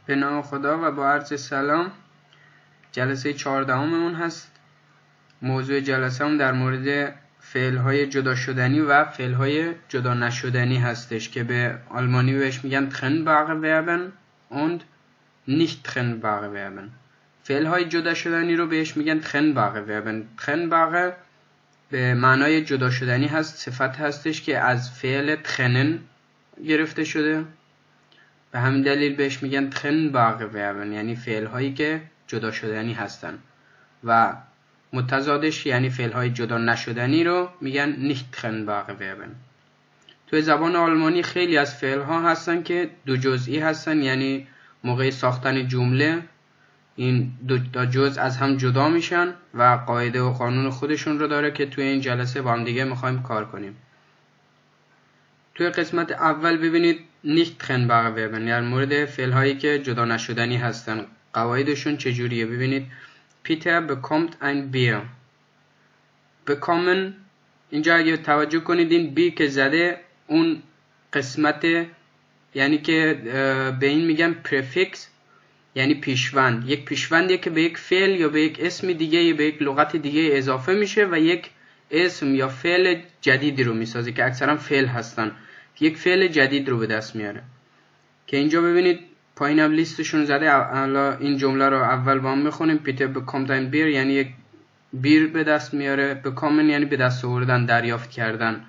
به نام خدا و با عرض سلام. جلسه 14 اون هست. موضوع جلسه هم در مورد فعل‌های جدا شدنی و فعل‌های جدا نشدنی هستش که به آلمانی بهش میگن trennbare Verben und nicht trennbare Verben. فعل‌های جدا شدنی رو بهش میگن trennbare Verben. trennbare به معنای جدا شدنی هست، صفت هستش که از فعل trennen گرفته شده. به همین دلیل بهش میگن trennbare Verben، یعنی فعل‌هایی که جدا شدنی هستن، و متضادش یعنی فعل‌های جدا نشدنی رو میگن nicht trennbare Verben. توی زبان آلمانی خیلی از فعل‌ها هستن که دو جزئی هستن، یعنی موقع ساختن جمله این دو تا جزء از هم جدا میشن و قاعده و قانون خودشون رو داره که توی این جلسه با هم دیگه میخوایم کار کنیم. توی قسمت اول ببینید nicht trennbare Verben، یعنی مورد فعل‌هایی که جدا نشدنی هستن، قواعدشون چجوریه. ببینید Peter bekommt ein Bier. bekommen اینجا اگه توجه کنید این بی که زده اون قسمت، یعنی که به این میگن پرفیکس، یعنی پیشوند. یک پیشوندیه که به یک فعل یا به یک اسم دیگه یا به یک لغت دیگه اضافه میشه و یک اسم یا فعل جدیدی رو میسازه که اکثرا فعل هستن، یک فعل جدید رو به دست میاره. که اینجا ببینید پایینم لیستشون زده. حالا این جمله رو اول با هم میخونیم. پیتر bekommt ein Bier یعنی یک بیر به دست میاره. bekommen یعنی به دست آوردن، دریافت کردن.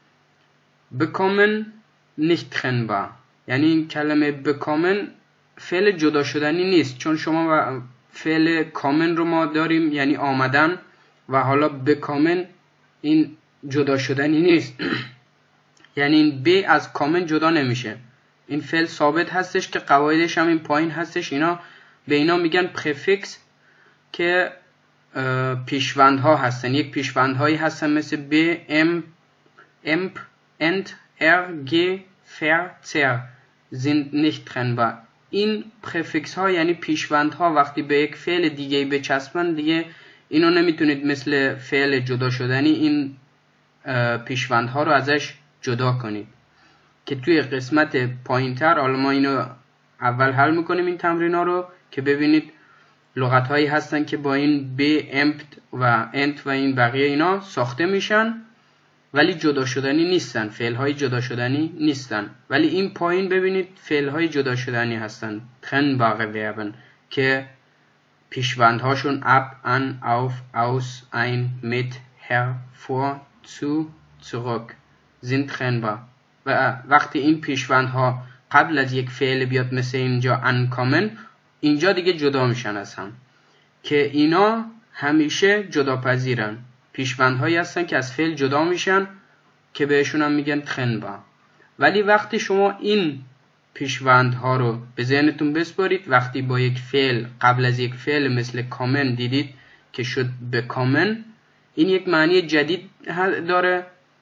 bekommen nicht trennbar یعنی این کلمه bekommen فعل جدا شدنی نیست، چون شما فعل کامن رو ما داریم یعنی آمدن، و حالا bekommen این جدا شدنی نیست. یعنی این ب از کامن جدا نمیشه. این فعل ثابت هستش که قواعدش هم این پایین هستش. اینا به اینا میگن پرفیکس که پیشوندها هستن. یک پیشوندهایی هستن مثل ب، ام، امپ، انت، ر، گ، فر، تر sind nicht trennbar. این پرفیکس ها یعنی پیشوندها وقتی به یک فعل دیگه بچسبن دیگه اینو نمیتونید مثل فعل جدا شدنی این پیشوندها رو ازش جدا کنید. که توی قسمت پایینتر حالا ما اینو اول حل میکنیم این تمرین ها رو که ببینید لغت هایی هستن که با این ب، امپت و انت و این بقیه اینا ساخته میشن ولی جدا شدنی نیستن، فعل های جدا شدنی نیستن. ولی این پایین ببینید فعل های جدا شدنی هستن، trennbare Verben، که پیشوندهاشون ab، an، auf، aus، ein، mit، her، vor، zu، zurück sind trennbar. و وقتی این پیشوندها قبل از یک فعل بیاد مثل اینجا ankommen، اینجا دیگه جدا میشن از هم، که اینا همیشه جدا پذیرن. پیشوندهایی هستن که از فعل جدا میشن که بهشون هم میگن trennbar. ولی وقتی شما این پیشوندها رو به ذهنتون بسپارید، وقتی با یک فعل قبل از یک فعل مثل کامن دیدید که شد به کامن، این یک معنی جدید داره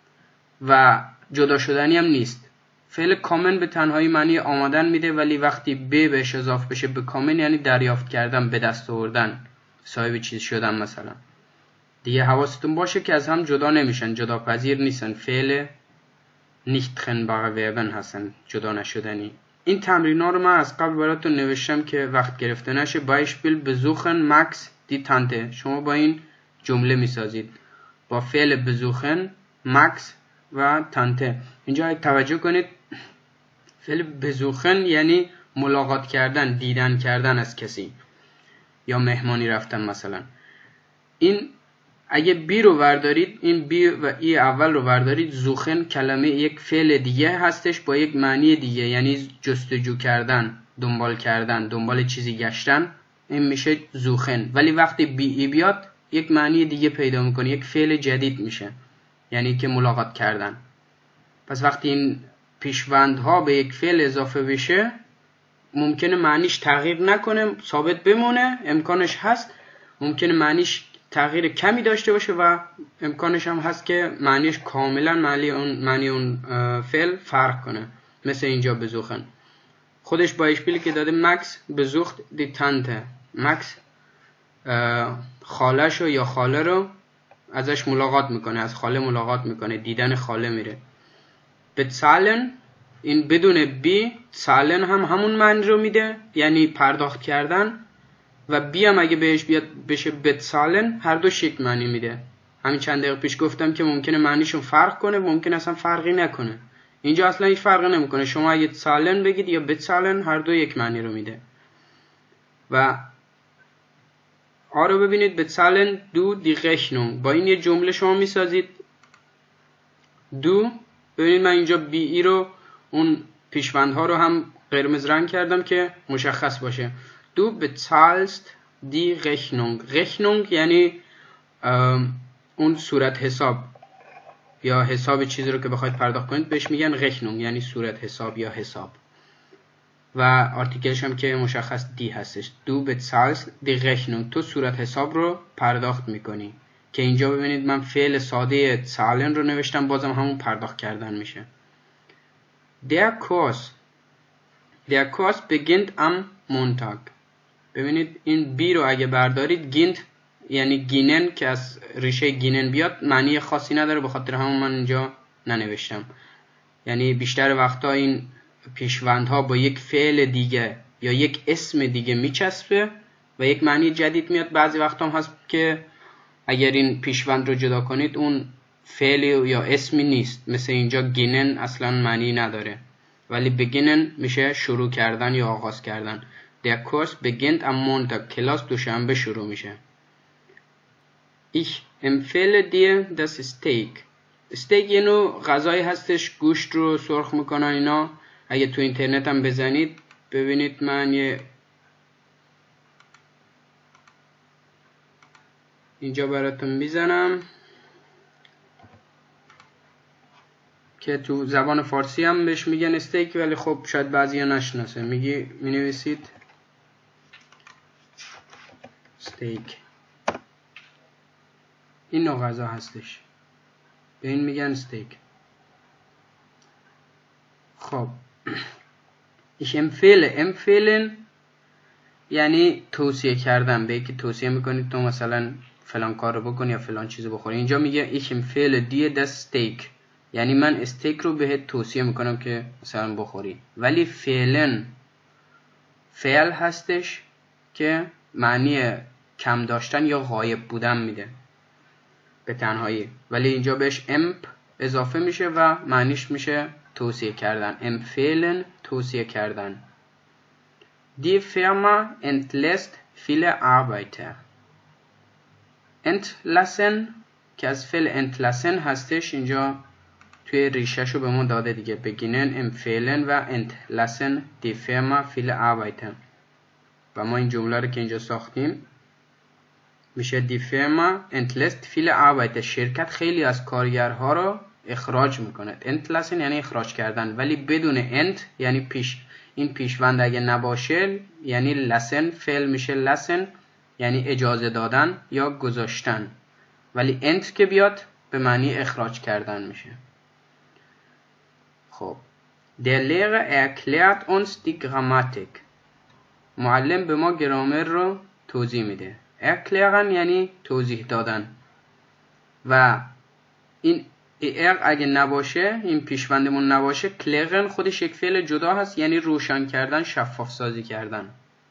و جدا شدنی هم نیست. فعل کامن به تنهایی معنی آمدن میده، ولی وقتی ب بهش اضافه بشه به کامن یعنی دریافت کردن، به دست آوردن، صاحب چیز شدن مثلا. دیگه حواستون باشه که از هم جدا نمیشن، جدا پذیر نیستن، فعل nicht trennbare Verben هستن، جدا نشدنی. این تمرینا رو من از قبل براتون نوشتم که وقت گرفته نشه. Beispiel besuchen Max die Tante. شما با این جمله میسازید با فعل besuchen، Max و تانته. اینجا توجه کنید فعل besuchen یعنی ملاقات کردن، دیدن کردن از کسی یا مهمانی رفتن مثلا. این اگه بی رو وردارید، این بی و ای اول رو وردارید، زوخن کلمه یک فعل دیگه هستش با یک معنی دیگه، یعنی جستجو کردن، دنبال کردن، دنبال چیزی گشتن، این میشه زوخن. ولی وقتی بی ای بیاد یک معنی دیگه پیدا میکنه، یک فعل جدید میشه، یعنی که ملاقات کردن. پس وقتی این پیشوندها به یک فعل اضافه بشه ممکنه معنیش تغییر نکنه، ثابت بمونه، امکانش هست. ممکنه معنیش تغییر کمی داشته باشه و امکانش هم هست که معنیش کاملا معنی اون فعل فرق کنه، مثل اینجا besuchen. خودش با اشپیلی که داده مکس besucht die Tante. مکس خاله‌شو یا خاله رو ازش ملاقات میکنه، از خاله ملاقات میکنه، دیدن خاله میره. bezahlen این بدون بی zahlen هم همون معنی رو میده، یعنی پرداخت کردن، و بی هم اگه بهش بیاد بشه bezahlen هر دو شکل معنی میده. همین چند دقیقه پیش گفتم که ممکنه معنیشون فرق کنه، ممکنه اصلا فرقی نکنه. اینجا اصلا هیچ فرقی نمیکنه، شما اگه zahlen بگید یا bezahlen هر دو یک معنی رو میده. و آ رو ببینید bezahlen du die Rechnung، با این یه جمله شما میسازید. دو ببینید من اینجا بی ای رو اون پیشوندها رو هم قرمز رنگ کردم که مشخص باشه. Du bezahlst die Rechnung. Rechnung یعنی اون صورت حساب یا حساب چیزی رو که بخواید پرداخت کنید بهش میگن Rechnung، یعنی صورت حساب یا حساب. و آرتیکلش هم که مشخص دی هستش. Du bezahlst die Rechnung، تو صورت حساب رو پرداخت میکنی. که اینجا ببینید من فعل ساده zahlen رو نوشتم، بازم همون پرداخت کردن میشه. Der Kurs beginnt am Montag. ببینید این بی رو اگه بردارید گینت یعنی گینن که از ریشه گینن بیاد معنی خاصی نداره، به خاطر همون من اینجا ننوشتم. یعنی بیشتر وقتا این پیشوندها با یک فعل دیگه یا یک اسم دیگه میچسبه و یک معنی جدید میاد. بعضی وقتا هم هست که اگر این پیشوند رو جدا کنید اون فعل یا اسمی نیست، مثل اینجا گینن اصلا معنی نداره، ولی بگینن میشه شروع کردن یا آغاز کردن. Der Kurs beginnt am Montag. کلاس دوشنبه شروع میشه. Ich empfehle dir das Steak. استیک یه نوع غذایی هستش، گوشت رو سرخ میکنن اینا. اگه تو اینترنت هم بزنید ببینید من یه اینجا براتون میزنم که تو زبان فارسی هم بهش میگن استیک، ولی خب شاید بعضیا نشناسه. مینویسید استیک، این نوع غذا هستش، به این میگن استیک. خب ich empfehlen یعنی توصیه کردن، به یکی توصیه میکنید تو مثلا فلان کار رو بکن یا فلان چیزو بخوری. اینجا میگه ich empfehle dir das Steak، یعنی من استیک رو بهت توصیه میکنم که مثلا بخوری. ولی فعل هستش که معنی کم داشتن یا غایب بودن میده به تنهایی، ولی اینجا بهش امپ اضافه میشه و معنیش میشه توصیه کردن. empfehlen توصیه کردن. Die Firma entlässt viele Arbeiter. entlassen که از فعل entlassen هستش، اینجا توی ریشهشو به ما داده دیگه. beginnen empfehlen و entlassen die Firma viele Arbeiter. و ما این جمله رو که اینجا ساختیم میشه die Firma entlässt viele Arbeiter. شرکت خیلی از کارگرها رو اخراج میکنه. entlassen یعنی اخراج کردن، ولی بدون ent یعنی این پیشوند اگه نباشه یعنی lassen، فعل میشه lassen یعنی اجازه دادن یا گذاشتن، ولی ent که بیاد به معنی اخراج کردن میشه. خب der Lehrer erklärt uns die Grammatik. معلم به ما گرامر رو توضیح میده. erklären یعنی توضیح دادن و این اگه نباشه، این پیشوندمون نباشه، کلرن خودش یک فعل جدا هست، یعنی روشن کردن، شفاف سازی کردن.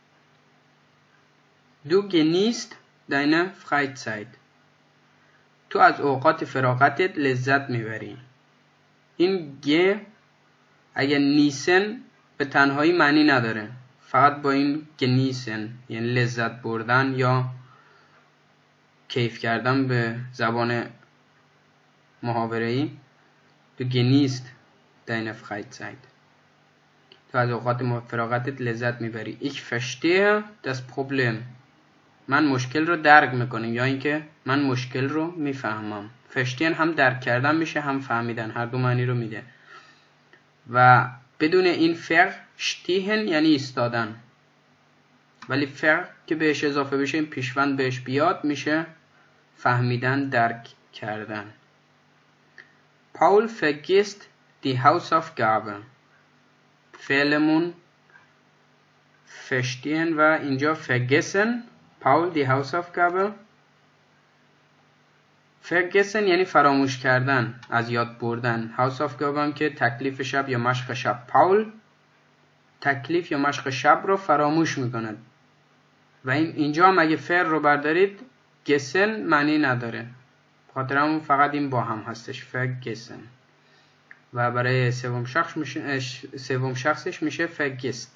Du genießt deine Freizeit. تو از اوقات فراغتت لذت میبری. این گ اگه نیسن به تنهایی معنی نداره، فقط با این genießen یعنی لذت بردن یا کیف کردن به زبان محاوره‌ای. Du genießt deine Freizeit. تو از اوقات فراغتت لذت میبری. Ich verstehe das Problem. من مشکل رو درک میکنم یا اینکه من مشکل رو میفهمم. verstehen هم درک کردن میشه هم فهمیدن، هر دو معنی رو میده. و بدون این verstehen یعنی ایستادن، ولی که بهش اضافه بشه، این پیشوند بهش بیاد میشه فهمیدن، درک کردن. Paul vergisst die Hausaufgabe. فعلمون verstehen و اینجا vergessen. Paul die Hausaufgabe vergessen یعنی فراموش کردن، از یاد بردن. Hausaufgaben که تکلیف شب یا مشق شب. پاول تکلیف یا مشق شب رو فراموش میکند. و اینجا هم اگه فعل رو بردارید گسن معنی نداره، خاطر همون فقط این با هم هستش، vergessen. و برای سوم شخصش میشه vergisst.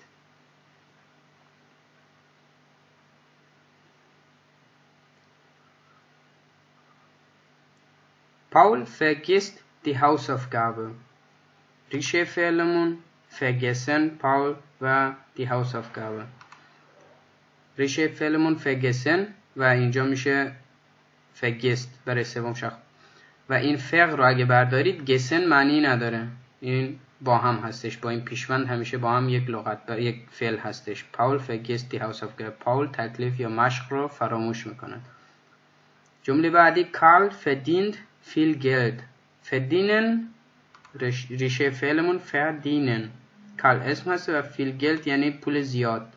Paul vergisst die Hausaufgabe. ریشه فعلمون vergessen Paul و die Hausaufgabe. ریشه فعلمون vergessen و اینجا میشه vergisst برای سوم شخص. و این فعل رو اگه بردارید گسن معنی نداره، این با هم هستش، با این پیشوند همیشه با هم یک لغت یک فعل هستش. Paul vergisst die Hausaufgabe. پاول تکلیف یا مشق رو فراموش میکند. جمله بعدی Karl verdient viel Geld. verdienen ریشه فعلمون verdienen. Karl اسم هست و viel Geld یعنی پول زیاد.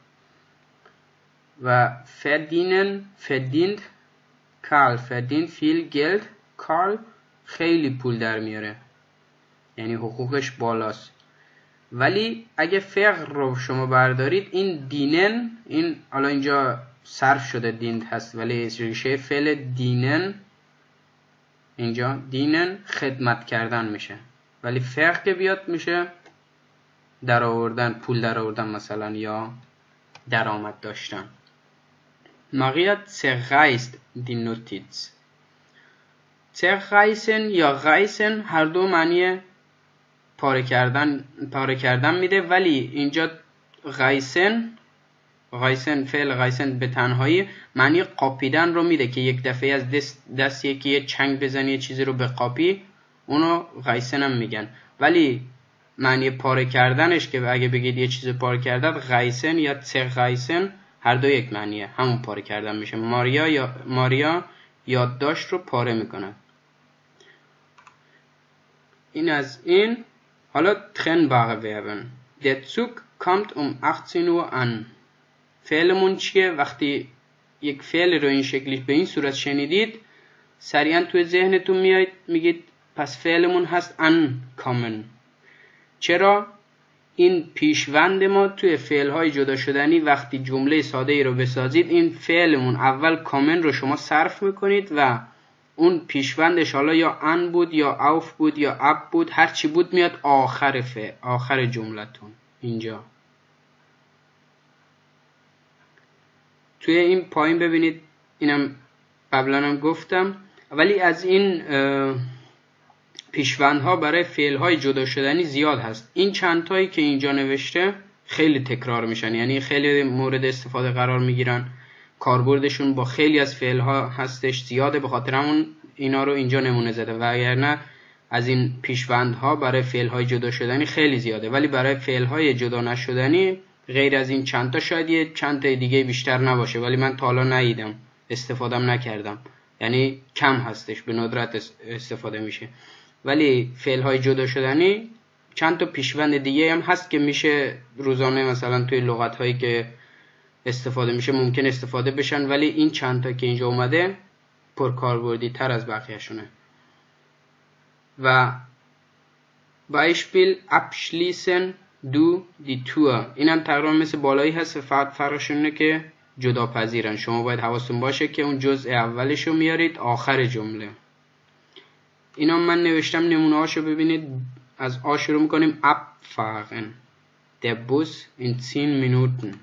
و verdienen verdient Karl verdient viel Geld. Karl خیلی پول در میاره، یعنی حقوقش بالاست. ولی اگه فعل رو شما بردارید این دینن، این حالا اینجا صرف شده دیند هست ولی ریشه فعل دینن اینجا دینن خدمت کردن میشه، ولی فعل که بیاد میشه در آوردن، پول در آوردن مثلا یا درآمد داشتن. Maria zerreißt die Notiz. zerreißen یا reißen هر دو معنی پاره کردن میده، ولی اینجا reißen فعل reißen به تنهایی معنی قاپیدن رو میده که یک دفعه از دست یکی چنگ بزنی چیزی رو به قاپی، اونو reißen هم میگن. ولی معنی پاره کردنش که اگه بگید یه چیز پاره کردن reißen یا zerreißen هر دو یک معنیه، همون پاره کردن میشه. ماریا یادداشت رو پاره میکنه. این از این. حالا trennbare Verben. Der Zug kommt 18 Uhr an. فعلمون چیه؟ وقتی یک فعل رو این شکلی به این صورت شنیدید سریعا توی ذهنتون میاد میگید پس فعلمون هست ankommen. چرا؟ این پیشوند ما توی فعل‌های جدا شدنی وقتی جمله ساده ای رو بسازید این فعلمون اول کامن رو شما صرف میکنید و اون پیشوندش حالا یا ان بود یا اوف بود یا اب بود، هر چی بود میاد آخر آخر جملتون. اینجا توی این پایین ببینید، اینم قبلا هم گفتم، ولی از این پیشوندها برای فعل‌های جدا شدنی زیاد هست. این چند تایی که اینجا نوشته خیلی تکرار میشن، یعنی خیلی مورد استفاده قرار میگیرن، کاربردشون با خیلی از فعل‌ها هستش زیاده، به خاطر همون اینا رو اینجا نمونه زده. و اگرنه از این پیشوندها برای فعل‌های جدا شدنی خیلی زیاده، ولی برای فعل‌های جدا نشدنی غیر از این چند تا شاید یه چند تا دیگه بیشتر نباشه، ولی من تا حالا ندیدم، استفادهم نکردم، یعنی کم هستش، به ندرت استفاده میشه. ولی فعل‌های جدا شدنی چند تا پیشوند دیگه هم هست که میشه روزانه مثلا توی لغت‌هایی که استفاده میشه ممکن استفاده بشن، ولی این چند تا که اینجا اومده پرکاربردی تر از بقیه شونه. و Beispiel abschließen du die Tour. اینم تقریبا مثل بالایی هست، فقط فرقش اینه که جدا پذیرن. شما باید حواستون باشه که اون جزء اولش رو میارید آخر جمله. اینا من نوشتم، نمونه هاشو ببینید. از آ شروع میکنیم. abfahren der Bus in 10 Minuten.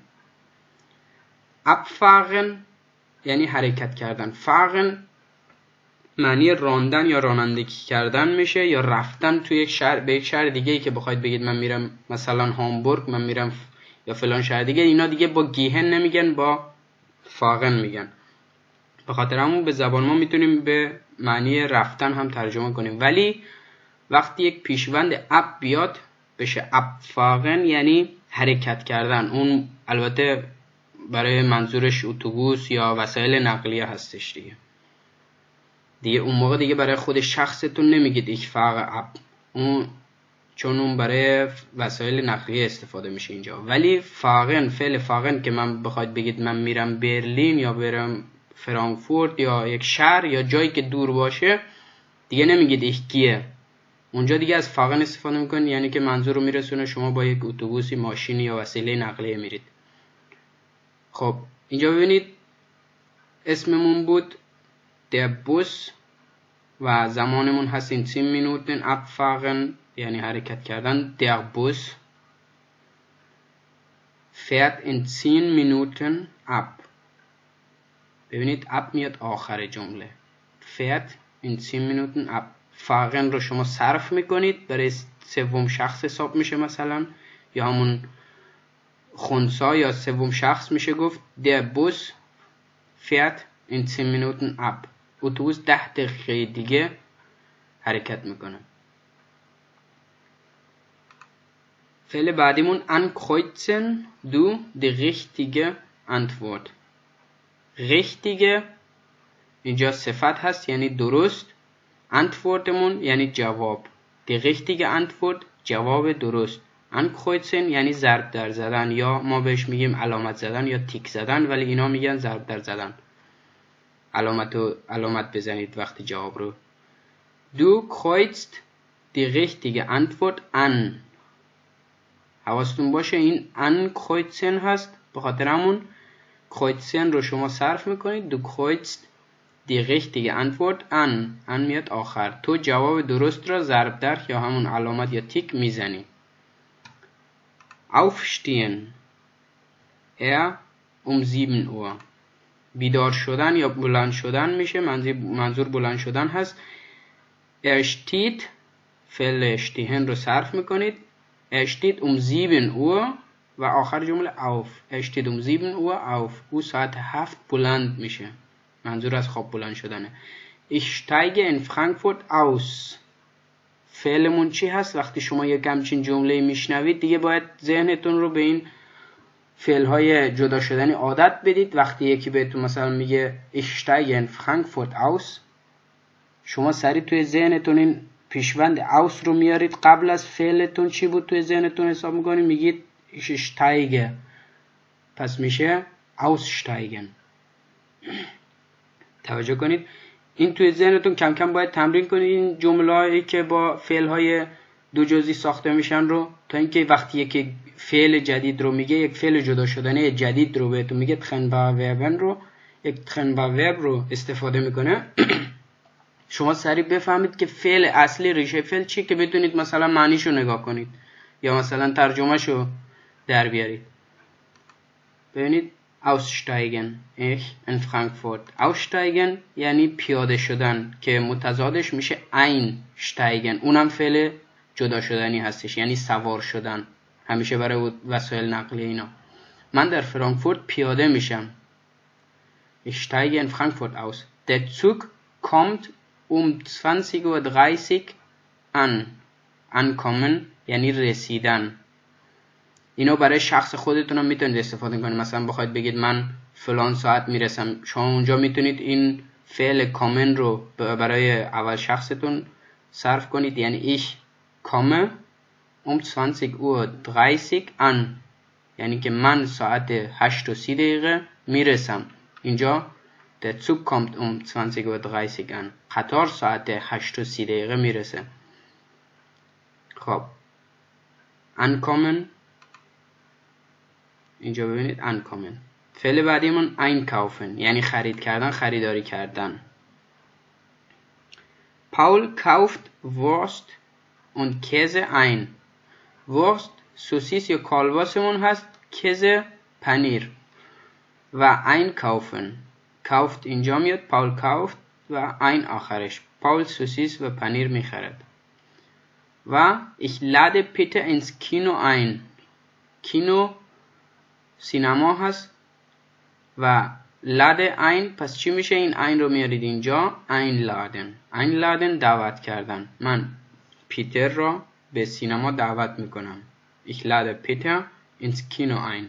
abfahren یعنی حرکت کردن. fahren معنی راندن یا رانندگی کردن میشه، یا رفتن توی یک شهر به یک شهر دیگه ای که بخواید بگید من میرم مثلا هامبورگ، من میرم یا فلان شهر دیگه، اینا دیگه با گیهن نمیگن، با فاغن میگن. به خاطر همون به زبان ما میتونیم به معنی رفتن هم ترجمه کنیم، ولی وقتی یک پیشوند اب بیاد بشه abfahren یعنی حرکت کردن. اون البته برای منظورش اتوبوس یا وسایل نقلیه هستش دیگه اون موقع دیگه برای خود شخصتون نمیگید ich fahre ab، چون اون برای وسایل نقلیه استفاده میشه اینجا. ولی فاغن، فعل فاغن که من بخواید بگید من میرم برلین یا برم فرانکفورت یا یک شهر یا جایی که دور باشه دیگه نمیگید ich gehe. اونجا دیگه از fahren استفاده میکنید، یعنی که منظور رو میرسونه شما با یک اتوبوسی، ماشینی یا وسیله نقلیه میرید. خب اینجا ببینید اسممون بود der Bus و زمانمون هست in 10 Minuten abfahren یعنی حرکت کردن. der Bus fährt in 10 Minuten ab. ببینید ab میاد آخر جمله. fährt in 10 Minuten ab. fahren رو شما صرف میکنید، برای سوم شخص حساب میشه مثلا، یا همون خنثی یا سوم شخص میشه گفت der Bus fährt in 10 Minuten ab. اتوبوس 10 دقیقه دیگه حرکت میکنه. فعل بعدیمون ankreuzen du die richtige Antwort. richtige اینجا صفت هست یعنی درست، antwortمون یعنی جواب. die richtige Antwort جواب درست. ankreuzen یعنی ضرب در زدن، یا ما بهش میگیم علامت زدن یا تیک زدن، ولی اینا میگن ضرب در زدن. علامت بزنید وقتی جواب رو. du kreuzt die richtige Antwort an. حواستون باشه این ankreuzen هست، به خاطر همون kreuzen رو شما صرف میکنید. du kreuzt die richtige Antwort an. an میاد آخر. تو جواب درست را ضرب در یا همون علامت یا تیک میزنی. aufstehen um 7 Uhr. بیدار شدن یا بلند شدن میشه، منظور بلند شدن هست. steht فعل stehen رو صرف میکنید. steht um 7 Uhr و آخر جمله auf. steht um 7 Uhr auf. او ساعت 7 بلند میشه، منظور از خواب بلند شدنه. ich steige in Frankfurt aus. فعلمون چی هست؟ وقتی شما یک همچین جمله میشنوید دیگه باید ذهنتون رو به این فعل‌های جدا شدنی عادت بدید. وقتی یکی بهتون مثلا میگه ich steige in Frankfurt aus، شما سریع توی ذهنتون این پیشوند aus رو میارید، قبل از فعلتون چی بود توی ذهنتون حساب میکنید، میگید ich steige، پس میشه aussteigen. توجه کنید این توی ذهنتون کم کم باید تمرین کنید این جمله‌ای که با فعل‌های دو جزئی ساخته میشن رو، تا اینکه وقتی یک فعل جدید رو میگه، یک فعل جدا شدنی جدید رو بهتون میگه trennbare verben رو، یک trennbare verb رو استفاده میکنه، شما سریع بفهمید که فعل اصلی ریشه فعل چی، که بتونید مثلا معنیشو نگاه کنید یا مثلا ترجمهشو در بیارید. ببینید aussteigen in Frankfurt. aussteigen یعنی پیاده شدن که متضادش میشه einsteigen، اونم فعل جدا شدنی هستش، یعنی سوار شدن، همیشه برای وسایل نقلیه اینا. من در فرانکفورت پیاده میشم. ich steige in Frankfurt aus. der Zug kommt um 20:30 Uhr an. ankommen یعنی رسیدن. اینو برای شخص خودتون هم میتونید استفاده کنید. مثلا بخواید بگید من فلان ساعت میرسم، شما اونجا میتونید این فعل کامن رو برای اول شخصتون صرف کنید، یعنی ich komme um 20:30 Uhr an، یعنی که من ساعت 8:30 میرسم. اینجا der Zug kommt um 20:30 Uhr an. قطار ساعت 8:30 میرسه. خب ankommen اینجا ببینید ankommen. فعل بعدیمون einkaufen یعنی خرید کردن، خریداری کردن. Paul kauft Wurst und Käse ein. Wurst سوسیس یا کالباسمون هست، käse پنیر. و einkaufen kauft اینجا میاد، Paul kauft و ein آخرش. Paul سوسیس و پنیر میخرد. و ich lade Peter ins Kino ein. کینو سینما هست و lade ein، پس چی میشه؟ این ein رو میارید اینجا، einladen. einladen دعوت کردن. من پیتر را به سینما دعوت میکنم. ich lade Peter ins Kino ein.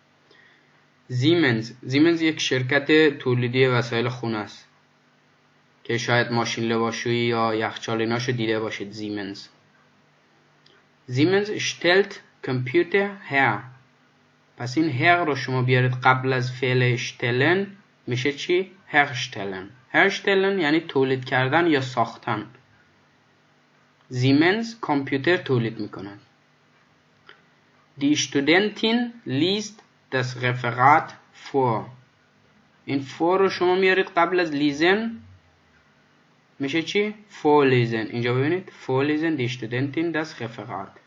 Siemens یک شرکت تولیدی وسایل خونه است که شاید ماشین لباسشویی یا یخچال ایناشو دیده باشید. Siemens stellt Computer her. پس این her رو شما بیارید قبل از فعل stellen میشه چی؟ herstellen. herstellen یعنی تولید کردن یا ساختن. Siemens کامپیوتر تولید میکند. Die Studentin liest das Referat vor. این for رو شما میارید قبل از لیزن میشه چی؟ vorlesen. اینجا ببینید vorlesen die Studentin das Referat.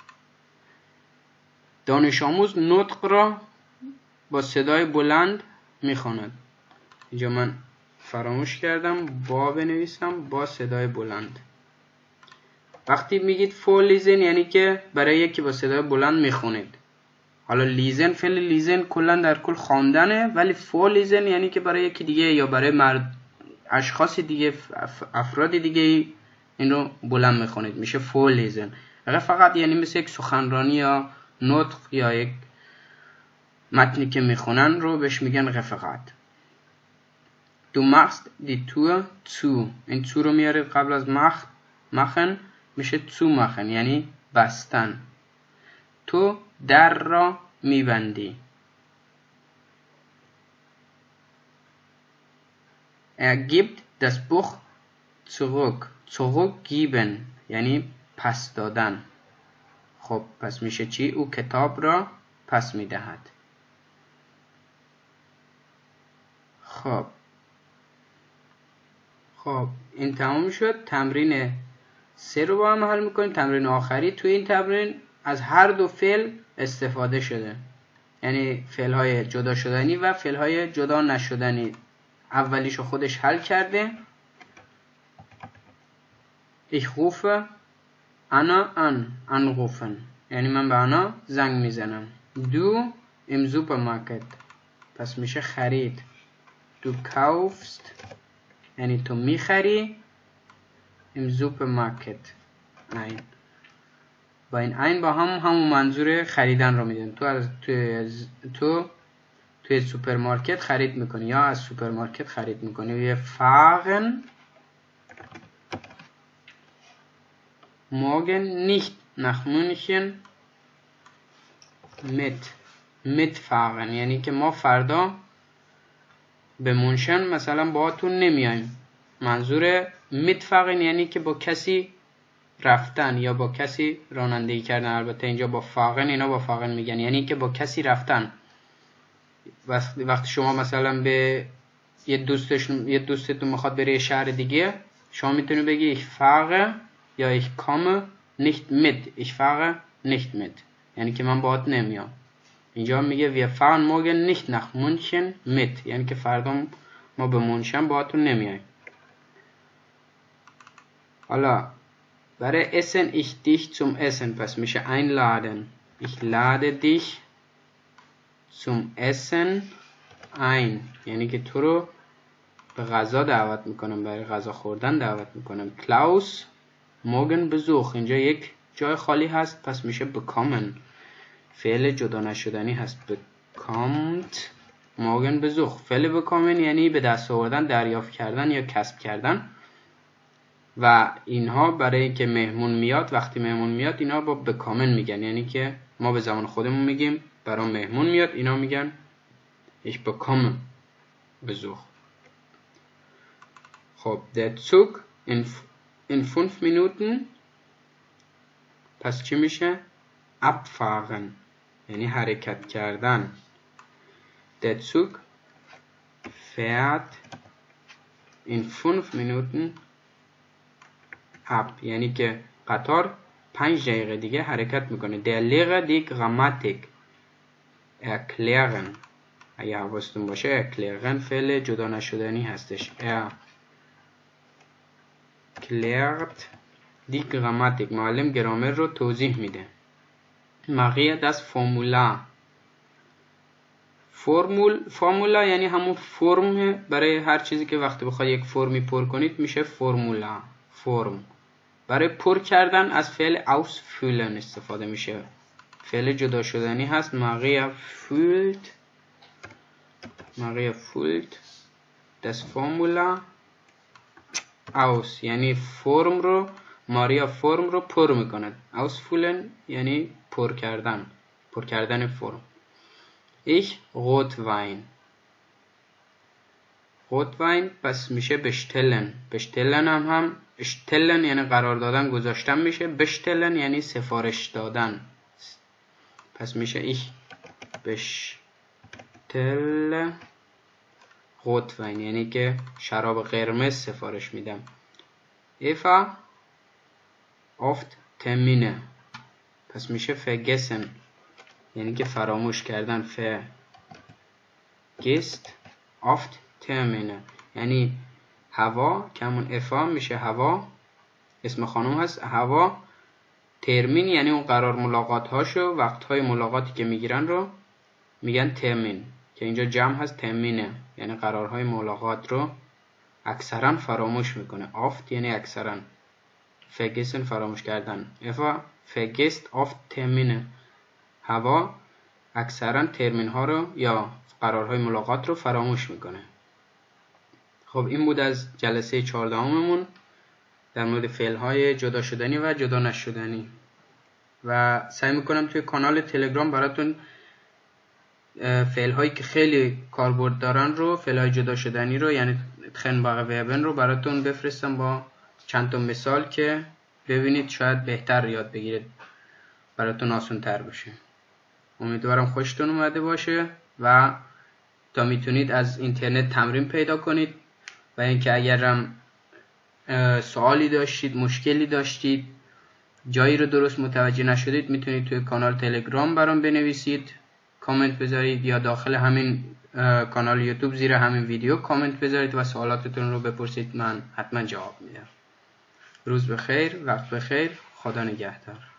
دانش آموز نطق را با صدای بلند میخواند. اینجا من فراموش کردم با بنویسم با صدای بلند. وقتی میگید vorlesen یعنی که برای یکی با صدای بلند میخونید. حالا لیزن فعل لیزن کلا در کل خواندنه، ولی vorlesen یعنی که برای یکی دیگه یا برای اشخاص دیگه افراد دیگه این رو بلند میخونید میشه vorlesen. اگر فقط یعنی مثل یک سخنرانی یا نطق یا یک متنی که میخونن رو بهش میگن رفرات. Du machst die Tür zu. این zu رو میارید قبل از machen میشه zu machen یعنی بستن. تو در را میبندی. Er gibt das Buch zurück. zurückgeben یعنی پس دادن. خب پس میشه چی؟ او کتاب را پس میدهد. خب این تمام شد. تمرین 3 رو با هم حل میکنیم. تمرین آخری. توی این تمرین از هر دو فعل استفاده شده، یعنی فعل های جدا شدنی و فعل های جدا نشدنی. اولیشو خودش حل کرده. Ich rufe Anna an. anrufen یعنی من به آنا زنگ میزنم. Du im Supermarkt پس میشه خرید. Du kaufst یعنی تو میخری. im Supermarkt ein. با این با همون منظور خریدن رو میدن. تو توی سوپرمارکت خرید میکنی یا از سوپرمارکت خرید میکنی. Wir fahren morgen nicht nach München mitfahren یعنی که ما فردا به منشن مثلا با تو نمیایم. منظور mitfahren یعنی که با کسی رفتن یا با کسی رانندگی کردن. البته اینجا با فاغن اینا با فاغن میگن یعنی که با کسی رفتن. وقتی شما مثلا به یه دوستتون میخواد بره شهر دیگه شما میتونی بگی ich fahre یا ich komme nicht mit. ich fahre nicht mit یعنی که من باهات نمیام. اینجا میگه wir fahren morgen nicht nach München mit یعنی که فردا ما به منشن باهاتون نمیایم. حالا برای essen ich dich zum essen پس میشه einladen. ich lade dich zum essen ein یعنی که تو رو به غذا دعوت میکنم، برای غذا خوردن دعوت میکنم. Klaus morgen Besuch اینجا یک جای خالی هست پس میشه bekommen. فعل جدا نشدنی هست. bekommt morgen Besuch. فعل bekommen یعنی به دست آوردن، دریافت کردن یا کسب کردن. و اینها برای اینکه مهمون میاد، وقتی مهمون میاد اینا با bekommen میگن یعنی که ما به زبان خودمون میگیم برای مهمون میاد، اینا میگن ich bekomme Besuch. خب der Zug in 5 Minuten پس چی میشه؟ abfahren یعنی حرکت کردن. der Zug fährt in 5 Minuten ab یعنی که قطار 5 دقیقه دیگه حرکت میکنه. der Lehrer die Grammatik erklären. اگه حواستون باشه erklären فعل جدا نشدنی هستش. erklärt die Grammatik معلم گرامر رو توضیح میده. Maria das Formular. فرمولا یعنی همون فرم برای هر چیزی که وقتی بخواد یک فرمی پر کنید میشه فرمولا. فرم برای پر کردن از فعل ausfüllen استفاده میشه. فعل جدا شدنی هست. Maria füllt das Formular aus یعنی فرم رو فرم رو پر میکند. ausfüllen یعنی پر کردن فرم. ich Rotwein Rotwein پس میشه bestellen. bestellen هم bestellen یعنی قرار دادن گذاشتن میشه. bestellen یعنی سفارش دادن. پس میشه ich bestelle Rotwein یعنی که شراب قرمز سفارش میدم. Eva oft Termine پس میشه vergessen یعنی که فراموش کردن. vergisst oft Termine یعنی هوا که همون افا میشه هوا اسم خانم هست. هوا ترمین یعنی اون قرار ملاقات هاشو وقت های ملاقاتی که میگیرن رو میگن ترمین که اینجا جمع هست ترمینه یعنی قرارهای ملاقات رو اکثرا فراموش میکنه. آفت یعنی اکثرا. vergessen فراموش کردن. افا vergisst oft Termine هوا اکثرا ترمین ها رو یا قرارهای ملاقات رو فراموش میکنه. خب این بود از جلسه 14مون در مورد فعل های جدا شدنی و جدا نشدنی و سعی میکنم توی کانال تلگرام براتون فعل هایی که خیلی کاربرد دارن رو فعل های جدا شدنی رو یعنی تخنباغ ویبن رو براتون بفرستم با چند تا مثال که ببینید شاید بهتر یاد بگیرید براتون آسان تر بشه. امیدوارم خوشتون اومده باشه و تا میتونید از اینترنت تمرین پیدا کنید و اینکه اگرم سوالی داشتید مشکلی داشتید جایی رو درست متوجه نشدید میتونید توی کانال تلگرام برام بنویسید کامنت بذارید یا داخل همین کانال یوتیوب زیر همین ویدیو کامنت بذارید و سوالاتتون رو بپرسید من حتما جواب میدم. روز بخیر، وقت بخیر، خدا نگهدار.